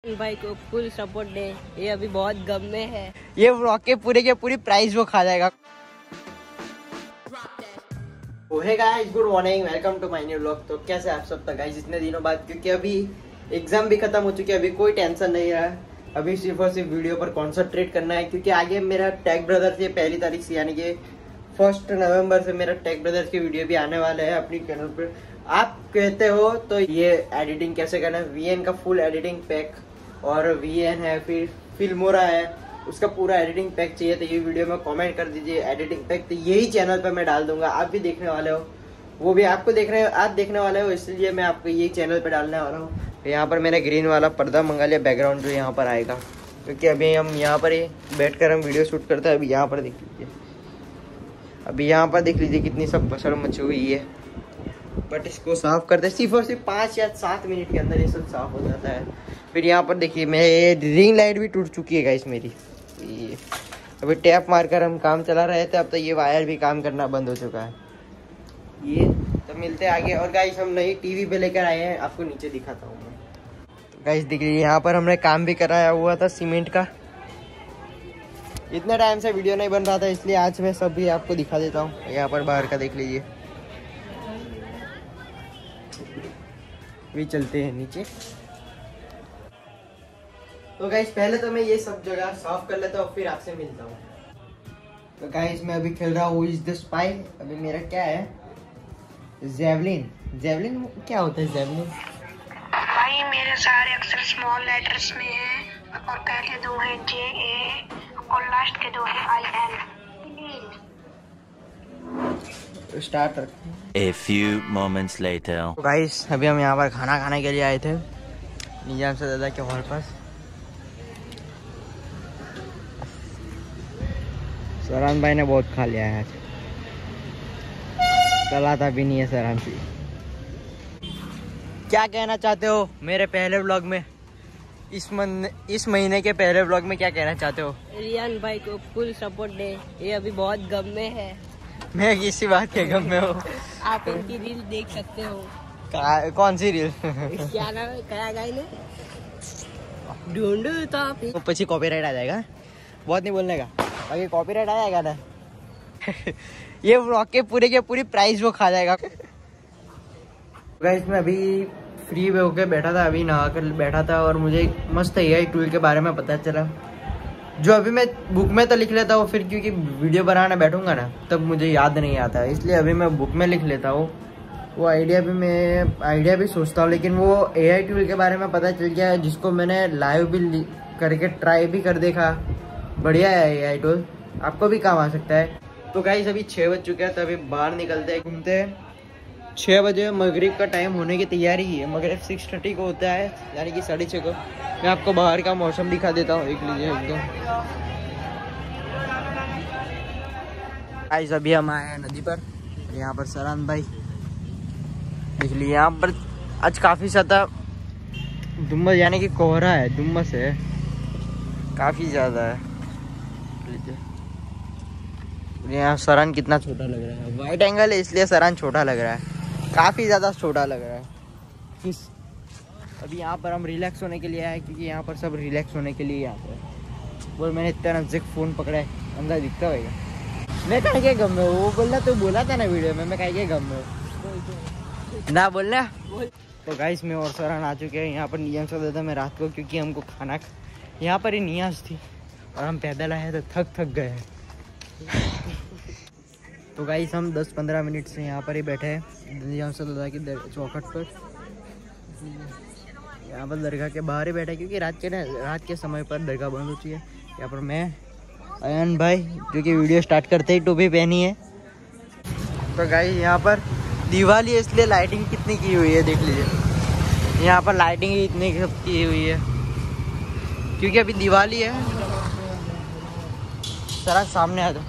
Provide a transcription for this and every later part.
भाई को full support दे, ये अभी बहुत गम में है। ये व्लॉग के पूरी प्राइस वो खा जाएगा। Hey guys, good morning, welcome to my new vlog. तो कैसे आप सब तक गाइस इतने दिनों बाद, क्योंकि अभी एग्जाम भी खत्म हो चुकी है, अभी कोई टेंशन नहीं है। अभी सिर्फ और सिर्फ वीडियो पर कॉन्सेंट्रेट करना है, क्योंकि आगे मेरा टेक ब्रदर्स ये 1 तारीख से यानी कि 1 नवंबर से मेरा टेक ब्रदर्स की वीडियो भी आने वाले हैं अपनी चैनल पर। आप कहते हो तो ये एडिटिंग कैसे करना है, VN का फुल एडिटिंग पैक और VN है, फिर फिल्मोरा है, उसका पूरा एडिटिंग पैक चाहिए तो ये वीडियो में कमेंट कर दीजिए एडिटिंग पैक, तो यही चैनल पे मैं डाल दूंगा। आप भी देखने वाले हो, वो भी आपको आप देखने वाले हो, इसलिए मैं आपको यही चैनल पे डालने वाला हूँ। तो यहाँ पर मैंने ग्रीन वाला पर्दा मंगा लिया, बैकग्राउंड जो यहाँ पर आएगा, क्योंकि अभी हम यहाँ पर ही बैठ कर हम वीडियो शूट करते हैं। अभी यहाँ पर देख लीजिए, अभी यहाँ पर देख लीजिए कितनी सब बसड़ मची हुई है, बट इसको साफ करते सिर्फ और सिर्फ 5 या 7 मिनट के अंदर ये सब साफ हो जाता है। फिर यहाँ पर देखिए मेरे रिंग लाइट भी टूट चुकी है गाइस मेरी। अभी टैप मारकर हम काम चला रहे थे, अब तो ये वायर भी काम करना बंद हो चुका है। ये तो मिलते हैं आगे। और गाइस हम नई टीवी पे लेकर आए हैं, आपको नीचे दिखाता हूँ मैं। तो गाइस देखिए यहाँ पर हमने काम भी कराया हुआ था सीमेंट का। इतने टाइम से वीडियो नहीं बन रहा था, इसलिए आज मैं सब भी आपको दिखा देता हूँ। यहाँ पर बाहर का देख लीजिए, भी चलते हैं नीचे। तो गाइस पहले तो मैं ये सब जगह साफ कर लेता हूँ, फिर आपसे मिलता हूँ। तो गाइस मैं अभी खेल रहा हूँ इज द स्पाई। अभी मेरा क्या है, जेवलिन। जेवलिन क्या होता है जेवलिन? भाई मेरे सारे अक्षर स्मॉल लेटर्स में हैं, और पहले 2 हैं JA और लास्ट के 2 हैं IN। Start. A few moments later. तो गाइस अभी हम यहाँ पर खाना खाने के लिए आए थे निजाम से दादा के हॉल पर। सरान भाई ने बहुत खा लिया है आज, चलाता भी नहीं है सरान से। क्या कहना चाहते हो मेरे पहले व्लॉग में, इस महीने के पहले व्लॉग में क्या कहना चाहते हो? रियान भाई को फुल सपोर्ट दे, ये अभी बहुत गम में है। मैं किसी बात के गम में हूँ। आप इनकी रील देख सकते हो। कौन सी रील? क्या नाम है, क्या गाय ने ढूंढू तो पीछे कॉपीराइट आ जाएगा, बहुत नहीं बोलने का, बाकी कॉपीराइट आ जाएगा ना। ये व्लॉग के पूरी प्राइस वो खा जाएगा। गाइस मैं अभी फ्री होके बैठा था, अभी नहा कर बैठा था, और मुझे मस्त AI टूल के बारे में पता चला, जो अभी मैं बुक में तो लिख लेता हूँ, फिर क्योंकि वीडियो बनाने बैठूंगा ना तब मुझे याद नहीं आता, इसलिए अभी मैं बुक में लिख लेता हूँ। वो आइडिया भी सोचता हूँ, लेकिन वो AI टूल के बारे में पता चल गया, जिसको मैंने लाइव भी करके ट्राई भी कर देखा। बढ़िया है AI टूल, आपको भी काम आ सकता है। तो गाइस अभी 6 बज चुके हैं, तो अभी बाहर निकलते हैं, घूमते हैं। 6 बजे मगरिब का टाइम होने की तैयारी है, मगरिब 6:30 को होता है, यानी कि 6:30 को। मैं आपको बाहर का मौसम दिखा देता हूँ, देख लीजिए एकदम। गाइस अभी हम आए हैं नदी पर, यहाँ पर सरान भाई देख लीजिए। यहाँ पर आज काफ़ी ज़्यादा धुम्मस यानी कि कोहरा है, धुम्मस है काफ़ी ज़्यादा है। यहाँ सरान कितना छोटा लग रहा है, वाइड एंगल है इसलिए सरान छोटा लग रहा है, काफ़ी ज़्यादा छोटा लग रहा है। अभी यहाँ पर हम रिलैक्स होने के लिए आए, क्योंकि यहाँ पर सब रिलैक्स होने के लिए आते हैं। बोल मैंने इतना नजदीक फ़ोन पकड़ा है, अंदर दिखता होगा। मैं कहीं के गम में हूँ, वो बोलना तो बोला था ना वीडियो में, मैं कहीं के गम में हूँ ना बोलना। तो गाइस मैं और सरान आ चुके हैं यहाँ पर। नियम से देता मैं रात को, क्योंकि हमको खाना यहाँ पर ही नियाज थी, और हम पैदल आए तो थक गए हैं। तो गाइस हम 10-15 मिनट से यहाँ पर ही बैठे हैं निजाम से दादा की चौखट पर। यहाँ पर दरगाह के बाहर ही बैठे, क्योंकि रात के समय पर दरगाह बंद होती है। यहाँ पर मैं अयन भाई, जो कि वीडियो स्टार्ट करते ही टोपी पहनी है। तो गाइस यहाँ पर दिवाली है, इसलिए लाइटिंग कितनी की हुई है देख लीजिए। यहाँ पर लाइटिंग ही इतनी की हुई है, क्योंकि अभी दिवाली है। सरा सामने आ जाओ।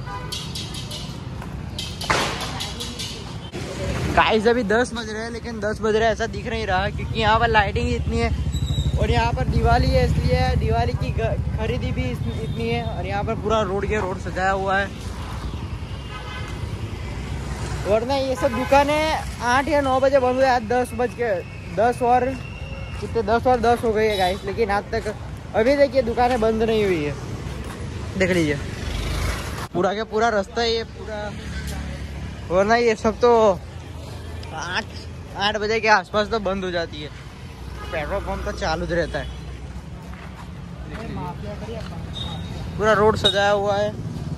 गाइस अभी 10 बज रहे हैं, लेकिन 10 बज रहे ऐसा दिख नहीं रहा, क्योंकि यहाँ पर लाइटिंग ही इतनी है, और यहाँ पर दिवाली है, इसलिए दिवाली की खरीदी भी इतनी है। और यहाँ पर पूरा रोड सजाया हुआ है, वरना ये सब दुकानें 8 या 9 बजे बंद हुए। आज 10 और कितने 10 और 10 हो गई है गाइस, लेकिन आज तक अभी देखिए दुकानें बंद नहीं हुई है। देख लीजिए पूरा के पूरा रास्ता ये पूरा, वरना ये सब तो 8 बजे के आसपास तो बंद हो जाती है। पेट्रोल पंप तो चालू रहता है। पूरा रोड सजाया हुआ है।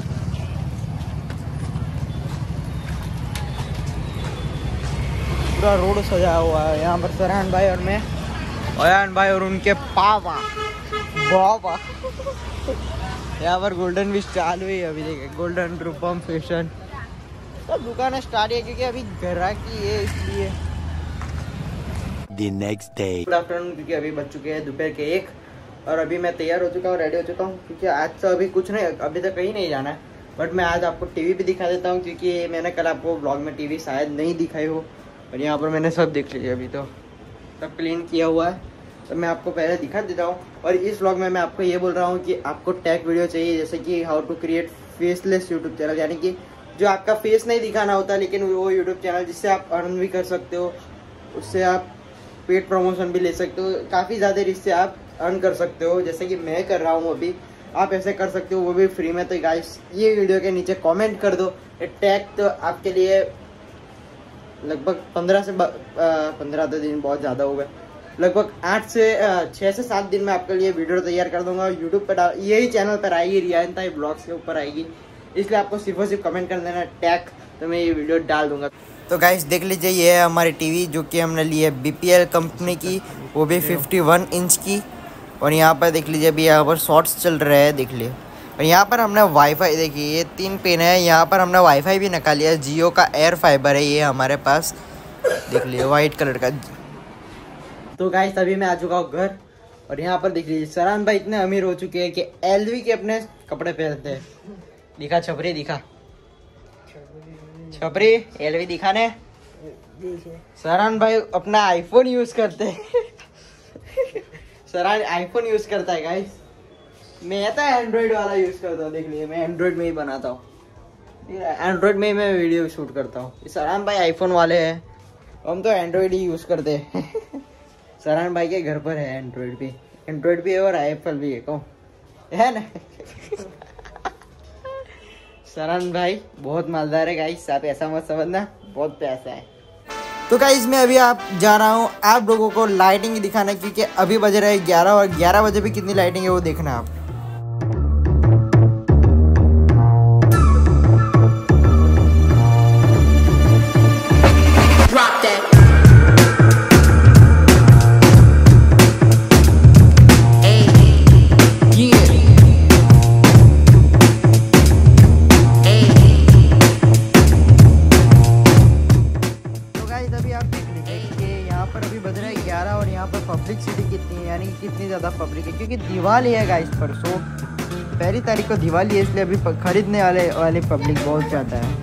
पूरा रोड सजाया हुआ है। यहाँ पर सरहान भाई और मैं, अयान भाई और उनके पापा बाबा। यहाँ पर गोल्डन विश चालू है अभी। देखिए गोल्डन रूपम फैशन तो दुकान स्टार्ट है क्योंकि अभी ग्राहकी है इसलिए। The next day. Good afternoon, क्योंकि अभी बज चुके हैं दोपहर के 1 और अभी मैं तैयार हो चुका हूँ, रेडी हो चुका हूँ, क्योंकि आज तो अभी कुछ नहीं, अभी तक कहीं नहीं जाना है। बट मैं आज आपको टीवी भी दिखा देता हूँ, क्योंकि मैंने कल आपको ब्लॉग में टीवी शायद नहीं दिखाई हो। और यहाँ पर मैंने सब देख लिया, अभी तो सब क्लीन किया हुआ है, तो मैं आपको पहले दिखा देता हूँ। और इस व्लॉग में मैं आपको ये बोल रहा हूँ कि आपको टैग वीडियो चाहिए, जैसे कि how to create faceless YouTube channel, यानी कि जो आपका फेस नहीं दिखाना होता, लेकिन वो यूट्यूब चैनल जिससे आप अर्न भी कर सकते हो, उससे आप पेड प्रमोशन भी ले सकते हो, काफ़ी ज़्यादा इससे आप अर्न कर सकते हो, जैसे कि मैं कर रहा हूँ अभी। आप ऐसे कर सकते हो, वो भी फ्री में। तो गाइस ये वीडियो के नीचे कमेंट कर दो। टैग तो आपके लिए लगभग 15 तो दिन बहुत ज़्यादा हो गए, लगभग 6 से 7 दिन में आपके लिए वीडियो तैयार कर दूंगा। यूट्यूब पर यही चैनल पर आएगी, रियान ताई ब्लॉग्स के ऊपर आएगी, इसलिए आपको सिर्फ और सिर्फ कमेंट कर देना टैग, तो मैं ये वीडियो डाल दूंगा। तो गाइस देख लीजिए, ये है हमारी टीवी जो कि हमने ली है BPL कंपनी की, वो भी 51 इंच की। और यहाँ पर देख लीजिए अभी यहाँ पर शॉर्ट्स चल रहे हैं, देख लीजिए। और यहाँ पर हमने वाईफाई, देखिए ये 3 पिन है, यहाँ पर हमने वाईफाई भी निकाल लिया। जियो का एयर फाइबर है ये हमारे पास, देख लीजिए वाइट कलर का। तो गाइस अभी मैं आ चुका हूँ घर, और यहाँ पर देख लीजिए सरहान भाई इतने अमीर हो चुके हैं कि LV के अपने कपड़े पहनते हैं। दिखा छपरी, दिखा छपरी, LV दिखाने। सरहान भाई अपना आईफोन यूज करते हैं। सरहान आईफोन यूज करता है गाइस, मैं तो एंड्रॉइड वाला यूज करता हूँ। देख लीजिए मैं एंड्रॉइड में ही बनाता हूँ, एंड्रॉइड में ही मैं वीडियो शूट करता हूँ। सरहान भाई आईफोन वाले हैं, हम तो एंड्रॉइड ही यूज करते हैं। सरहान भाई के घर पर है एंड्रॉइड भी है और एप्पल भी है, कौन है ना। सरहान भाई बहुत मालदार है गाइस, आप ऐसा मत समझना, बहुत पैसा है। तो गाइस मैं अभी जा रहा हूँ आप लोगों को लाइटिंग दिखाना, क्योंकि अभी बज रहे हैं 11 और 11 बजे भी कितनी लाइटिंग है वो देखना आप। पब्लिक सिटी कितनी है, यानी कि कितनी ज़्यादा पब्लिक है, क्योंकि दिवाली है गाइस परसों 1 तारीख को दिवाली है, इसलिए अभी खरीदने वाले पब्लिक बहुत ज़्यादा है।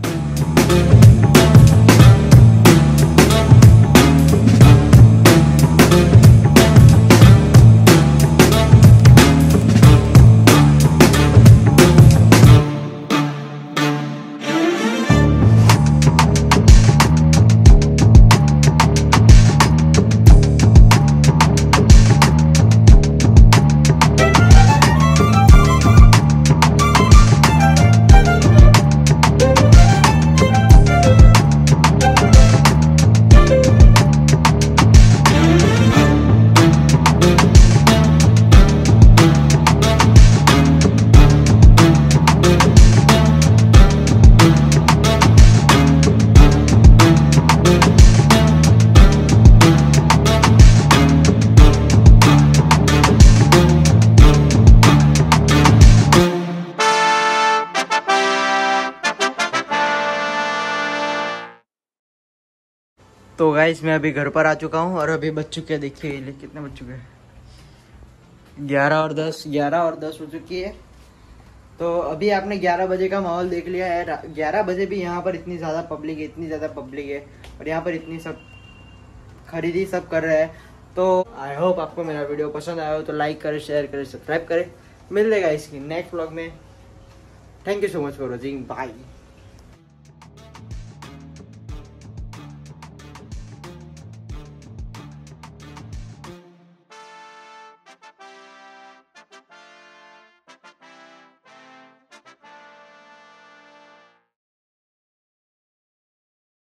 तो गाइस मैं अभी घर पर आ चुका हूँ और अभी बज चुके हैं, देखिए कितने बज चुके हैं 11 और 10 हो चुकी है। तो अभी आपने 11 बजे का माहौल देख लिया है। 11 बजे भी यहाँ पर इतनी ज़्यादा पब्लिक है और यहाँ पर इतनी सब खरीदी सब कर रहे हैं। तो आई होप आपको मेरा वीडियो पसंद आया हो तो लाइक करें, शेयर करें, सब्सक्राइब करें। मिल जाएगा इसकी नेक्स्ट व्लॉग में। Thank you so much for watching, bye.